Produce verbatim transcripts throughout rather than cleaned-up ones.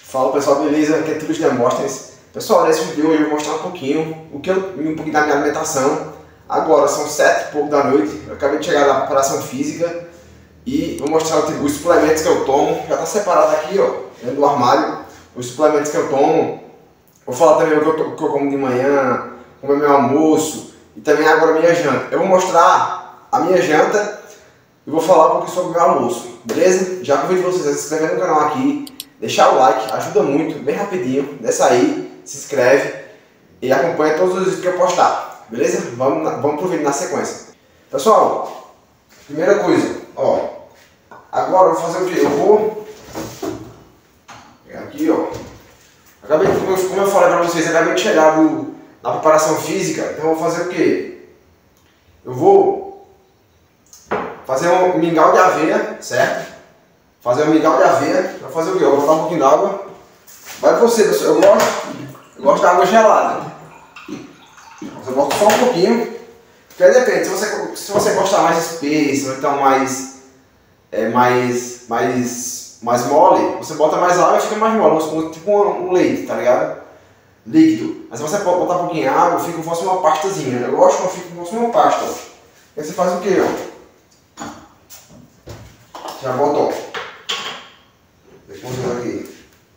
Fala pessoal, beleza? Aqui é Túlio de Demóstenes. Pessoal, nesse vídeo eu vou mostrar um pouquinho o que eu, um pouquinho da minha alimentação. Agora são sete e pouco da noite, eu acabei de chegar da preparação física e vou mostrar os suplementos que eu tomo. Já está separado aqui, ó, dentro do armário, os suplementos que eu tomo. Vou falar também o que eu, o que eu como de manhã, como é meu almoço e também agora a minha janta. Eu vou mostrar a minha janta e vou falar um pouquinho sobre o meu almoço, beleza? Já convido vocês a se inscrever no canal aqui, deixar o like, ajuda muito, bem rapidinho. Desce aí, se inscreve e acompanha todos os vídeos que eu postar, beleza? Vamos, vamos pro vídeo na sequência. Pessoal, primeira coisa, ó, agora eu vou fazer o que? Eu vou pegar aqui, ó. Acabei, como eu falei pra vocês, acabei de chegar do, na preparação física, então eu vou fazer o que? Eu vou fazer um mingau de aveia, certo? Fazer um mingau de aveia, vai fazer o que? Eu vou botar um pouquinho d'água. Vai pra você, pessoal. Eu gosto, eu gosto da água gelada. Você bota só um pouquinho. Porque aí depende, se você, se você gostar mais espesso, ou então mais, é, mais, mais, mais mole, você bota mais água e fica mais mole, tipo um, um leite, tá ligado? Líquido. Mas se você pode botar um pouquinho de água, fica como se fosse uma pastazinha. Eu gosto quando fica como se fosse uma pasta. Aí você faz o que, ó? Já bota, ó. Aqui.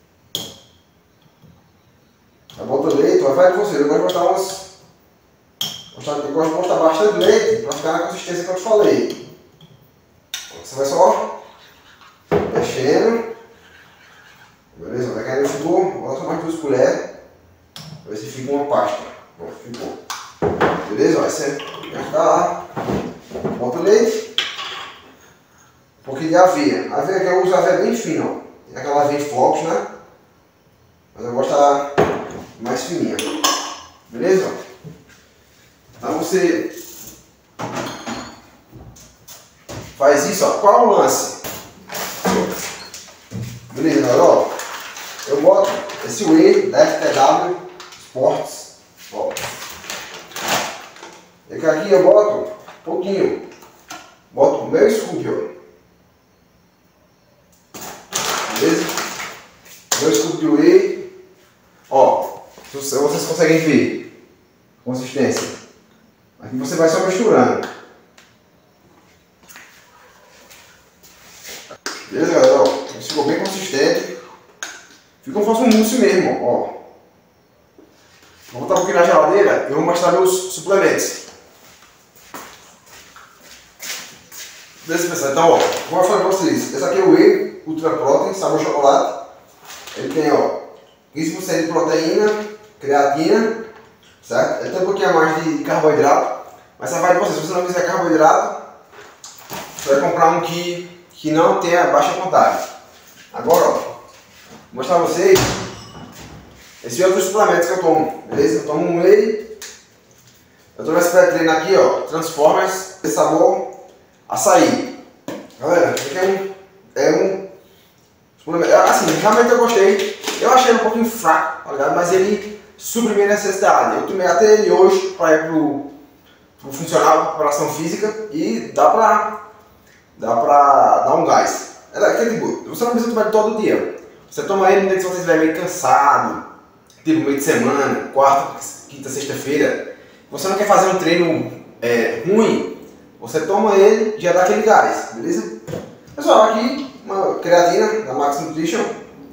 Já bota o leite, vai de você. Eu gosto de botar umas. Eu gosto de botar bastante leite para ficar na consistência que eu te falei. Você vai só mexendo. Beleza? Vai cair no ficou. Bota só mais duas colheres. Pra ver se fica uma pasta. Pronto, ficou. Beleza? Vai ser. Vai ficar lá. Bota o leite. Um pouquinho de aveia. A aveia que eu uso, a aveia bem fina, ó. Tem aquela aveia em flocos, né? Mas eu gosto da mais fininha. Beleza? Então você faz isso, ó. Qual é o lance? Beleza, galera? Ó, eu boto esse whey da F T W Sports. Ó. E aqui eu boto um pouquinho. Boto o meu scoop, ó. Beleza? Meu scoop de whey. Ó, vocês conseguem ver a consistência. Aqui você vai só misturando. Beleza, galera? Ó, isso ficou bem consistente. Fica como se fosse um mousse mesmo, ó. Vou botar um pouquinho na geladeira e vou mostrar meus suplementos. Beleza, pessoal? Então, ó, como eu falei pra vocês, esse aqui é o whey Ultra Protein, sabor chocolate. Ele tem, ó, quinze por cento de proteína, creatina, certo? Ele tem um pouquinho a mais de carboidrato, mas você vai de você, se você não quiser carboidrato, você vai comprar um que, que não tenha baixa contagem. Agora, ó, vou mostrar pra vocês esses outros suplementos que eu tomo, beleza? Eu tomo um whey, eu tomo esse pré-treino aqui, ó, Transformers, esse sabor açaí. Galera, esse aqui é um, é um suplemento, assim, realmente eu gostei. Eu achei ele um pouquinho fraco, tá ligado? Mas ele supre minha necessidade. Eu tomei até ele hoje para ir pro, pro funcional, preparação física, e dá pra, dá pra dar um gás. É aquele tipo, você não precisa tomar ele todo dia. Você toma ele no dia que você estiver meio cansado, tipo meio de semana, quarta, quinta, sexta-feira. Você não quer fazer um treino é, ruim, você toma ele e já dá aquele gás, beleza? Pessoal, aqui uma creatina da Max Nutrition,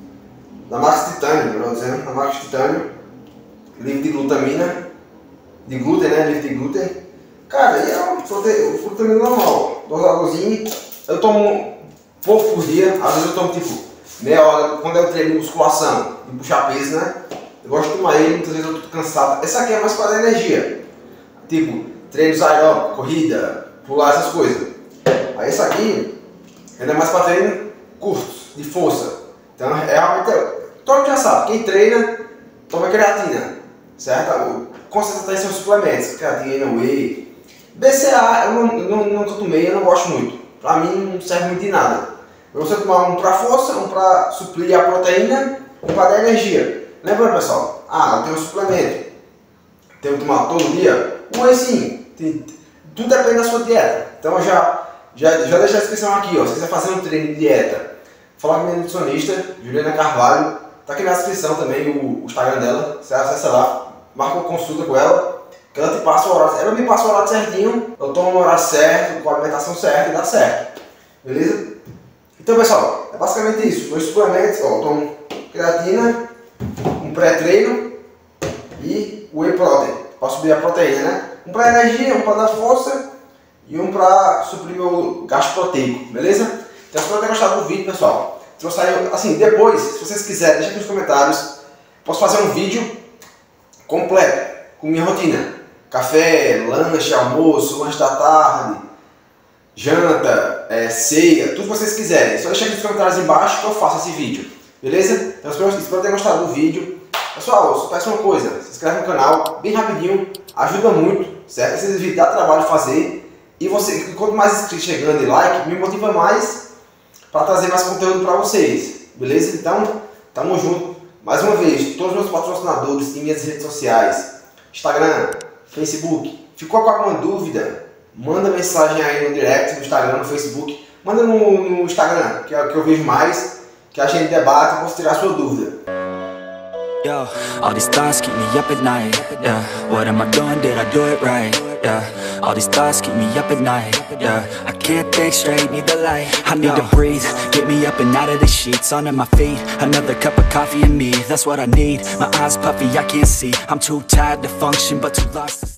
da Max Titânio, melhor dizendo, da Max Titânio, livre de glutamina, de glúten, né? Livre de glúten. Cara, e é uma glutamina normal, dosadorzinho. Eu tomo pouco por dia, às vezes eu tomo tipo meia hora, quando eu treino musculação e puxar peso, né? Eu gosto de tomar ele, muitas vezes eu tô cansado. Essa aqui é mais para dar energia, tipo treinos aeróbicos, corrida, pular, essas coisas. Aí essa aqui ainda é mais para treino curtos, de força. Então é realmente, todo mundo já sabe, quem treina toma creatina, certo? Com certeza tem seus suplementos, creatina, whey. B C A eu não, não, nunca tomei, eu não gosto muito. Pra mim não serve muito de nada. Você tomar um para força, um para suprir a proteína, um para dar energia. Lembrando, pessoal, ah, eu tenho um suplemento, tenho que tomar todo dia? O whey sim, tem, tudo depende da sua dieta. Então já, já, já deixa a descrição aqui, ó, se quiser fazer um treino de dieta, falar com a minha nutricionista, Juliana Carvalho, Tá aqui na descrição também o, o Instagram dela. Você acessa lá, marca uma consulta com ela, que ela te passa o horário. Ela me passa o horário certinho, eu tomo no horário certo, com a alimentação certa e dá certo. Beleza? Então, pessoal, é basicamente isso. Meus suplementos, ó, eu tomo creatina, um pré-treino e whey protein, para subir a proteína, né? Um para energia, um para dar força e um para suprir meu gasto proteico, beleza? Então, espero ter gostado do vídeo, pessoal. Se eu sair, assim, depois, se vocês quiserem, deixa aqui nos comentários. Posso fazer um vídeo completo com minha rotina: café, lanche, almoço, lanche da tarde, janta, é, ceia, tudo que vocês quiserem. Só deixa aqui nos comentários embaixo que eu faço esse vídeo, beleza? Então, espero, espero ter gostado do vídeo. Pessoal, eu só peço uma coisa: se inscreve no canal, bem rapidinho, ajuda muito, certo? Esse vídeo dá trabalho de fazer. E você, quanto mais inscritos chegando e like, me motiva mais para trazer mais conteúdo para vocês, beleza? Então, tamo junto. Mais uma vez, todos os meus patrocinadores e minhas redes sociais, Instagram, Facebook. Ficou com alguma dúvida? Manda mensagem aí no direct, no Instagram, no Facebook. Manda no, no Instagram, que é o que eu vejo mais, que a gente debate e posso tirar a sua dúvida. Yo, all these thoughts keep me up at night, yeah. What am I doing, did I do it right, yeah. All these thoughts keep me up at night, yeah. I can't think straight, need the light. I need to breathe, get me up and out of the sheets. Onto my feet, another cup of coffee and me, that's what I need. My eyes puffy, I can't see, I'm too tired to function but too lost to